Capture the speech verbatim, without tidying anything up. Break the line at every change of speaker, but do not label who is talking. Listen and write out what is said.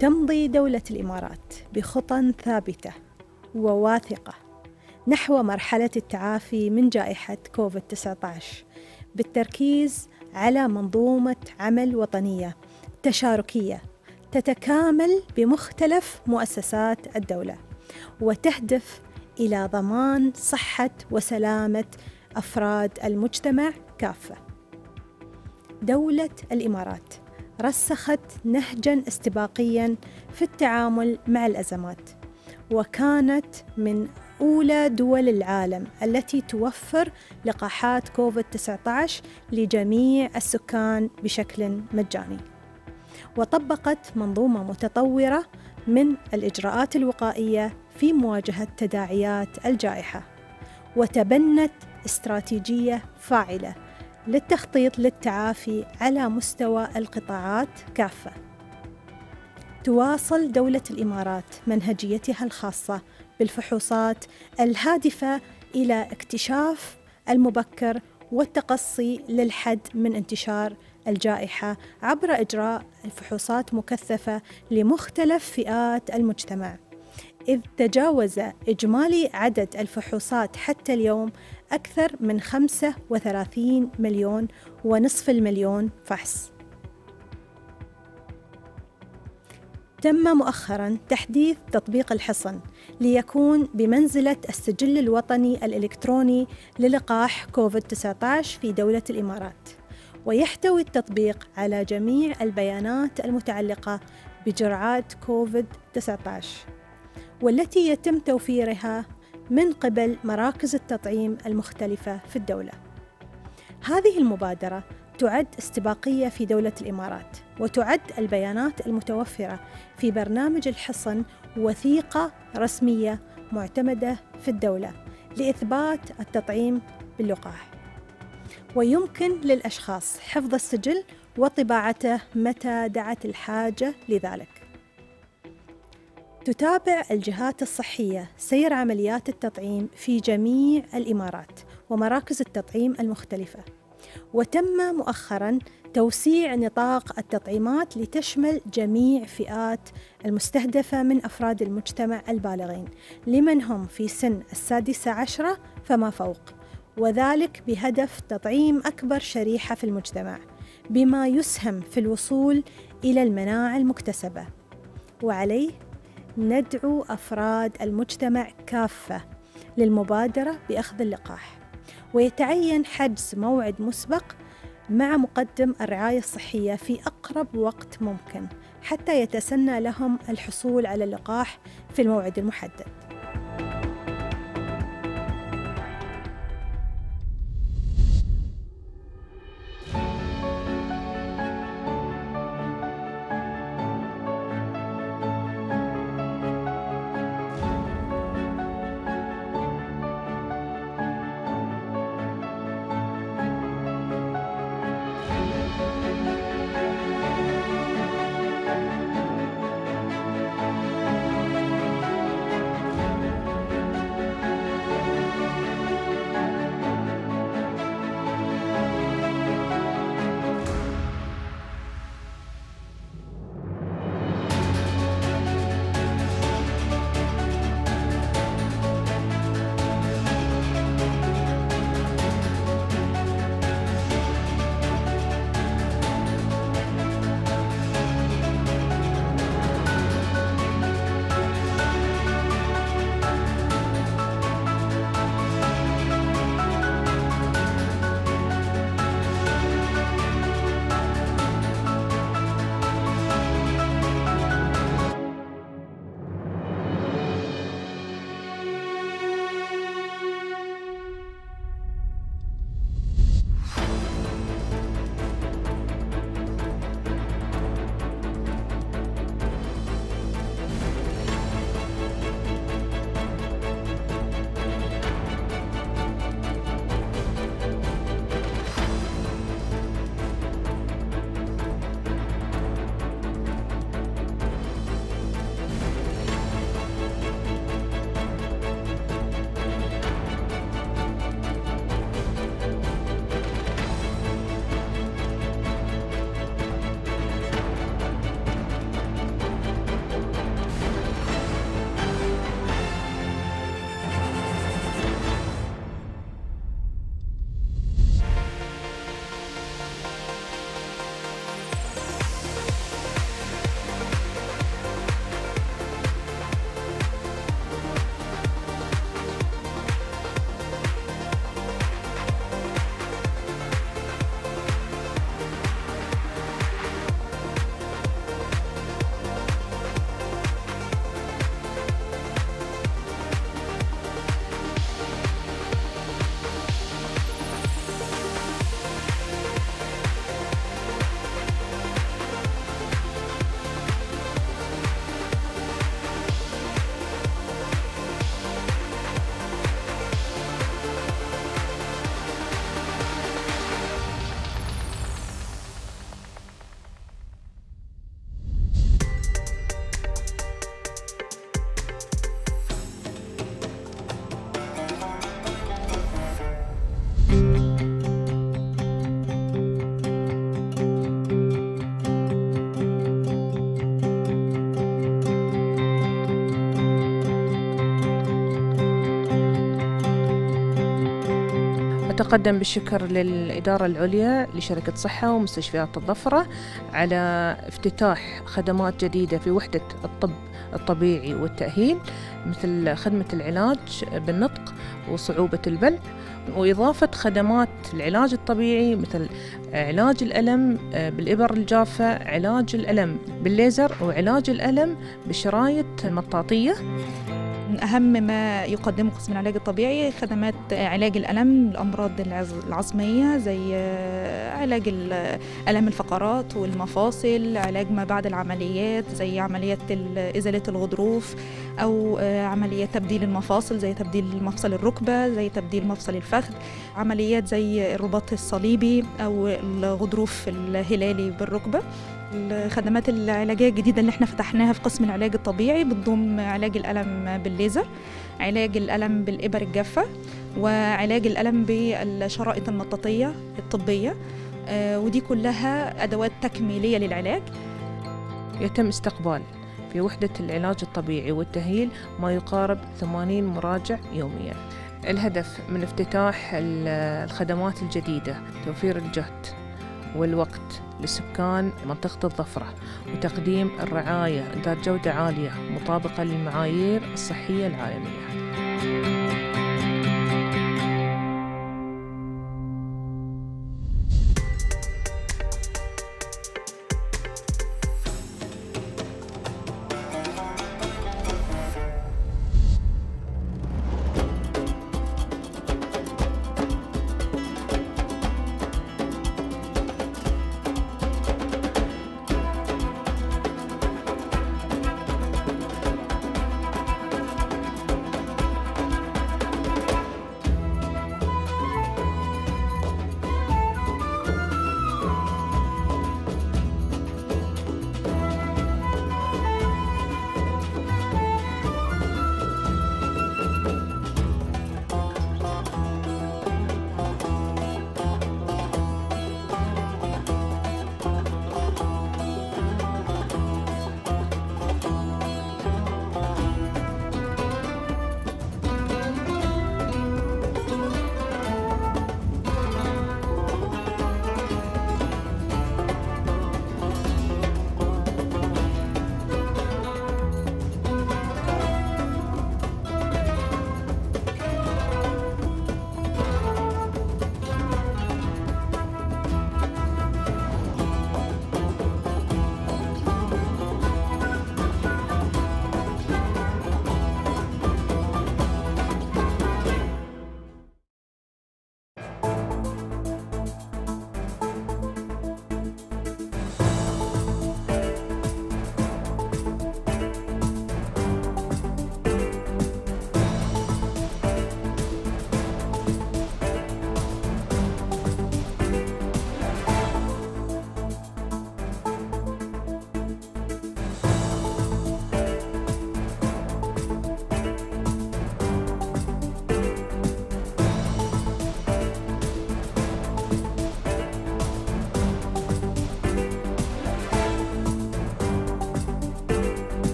تمضي دولة الإمارات بخطى ثابتة وواثقة نحو مرحلة التعافي من جائحة كوفيد تسعة عشر بالتركيز على منظومة عمل وطنية تشاركية تتكامل بمختلف مؤسسات الدولة وتهدف إلى ضمان صحة وسلامة أفراد المجتمع كافة. دولة الإمارات رسخت نهجاً استباقياً في التعامل مع الأزمات، وكانت من أولى دول العالم التي توفر لقاحات كوفيد تسعة عشر لجميع السكان بشكل مجاني، وطبقت منظومة متطورة من الإجراءات الوقائية في مواجهة تداعيات الجائحة، وتبنت استراتيجية فاعلة للتخطيط للتعافي على مستوى القطاعات كافة. تواصل دولة الإمارات منهجيتها الخاصة بالفحوصات الهادفة إلى اكتشاف المبكر والتقصي للحد من انتشار الجائحة عبر إجراء فحوصات مكثفة لمختلف فئات المجتمع، إذ تجاوز إجمالي عدد الفحوصات حتى اليوم أكثر من خمسة وثلاثين مليون ونصف المليون فحص. تم مؤخراً تحديث تطبيق الحصن ليكون بمنزلة السجل الوطني الإلكتروني للقاح كوفيد تسعة عشر في دولة الإمارات، ويحتوي التطبيق على جميع البيانات المتعلقة بجرعات كوفيد تسعة عشر، والتي يتم توفيرها من قبل مراكز التطعيم المختلفة في الدولة. هذه المبادرة تعد استباقية في دولة الإمارات، وتعد البيانات المتوفرة في برنامج الحصن وثيقة رسمية معتمدة في الدولة لإثبات التطعيم باللقاح، ويمكن للأشخاص حفظ السجل وطباعته متى دعت الحاجة لذلك. تتابع الجهات الصحية سير عمليات التطعيم في جميع الإمارات ومراكز التطعيم المختلفة، وتم مؤخراً توسيع نطاق التطعيمات لتشمل جميع فئات المستهدفة من أفراد المجتمع البالغين لمن هم في سن السادسة عشرة فما فوق، وذلك بهدف تطعيم أكبر شريحة في المجتمع بما يسهم في الوصول إلى المناعة المكتسبة. وعليه ندعو أفراد المجتمع كافة للمبادرة بأخذ اللقاح، ويتعين حجز موعد مسبق مع مقدم الرعاية الصحية في أقرب وقت ممكن حتى يتسنى لهم الحصول على اللقاح في الموعد المحدد.
نتقدم بالشكر للإدارة العليا لشركة صحة ومستشفيات الظفرة على افتتاح خدمات جديدة في وحدة الطب الطبيعي والتأهيل، مثل خدمة العلاج بالنطق وصعوبة البلع، وإضافة خدمات العلاج الطبيعي مثل علاج الألم بالإبر الجافة، علاج الألم بالليزر، وعلاج الألم بالشرايط المطاطية.
من أهم ما يقدمه قسم العلاج الطبيعي خدمات علاج الألم، الأمراض العظمية زي علاج ألم الفقرات والمفاصل، علاج ما بعد العمليات زي عمليات إزالة الغضروف، أو عمليات تبديل المفاصل زي تبديل مفصل الركبة، زي تبديل مفصل الفخذ، عمليات زي الرباط الصليبي أو الغضروف الهلالي بالركبة. الخدمات العلاجية الجديدة اللي احنا فتحناها في قسم العلاج الطبيعي بتضم علاج الألم بالليزر، علاج الألم بالإبر الجافة، وعلاج الألم بالشرائط المطاطية الطبية، ودي كلها أدوات تكميلية للعلاج.
يتم استقبال في وحدة العلاج الطبيعي والتأهيل ما يقارب ثمانين مراجع يوميا. الهدف من افتتاح الخدمات الجديدة توفير الجهد والوقت لسكان منطقة الظفرة، وتقديم الرعاية ذات جودة عالية مطابقة للمعايير الصحية العالمية.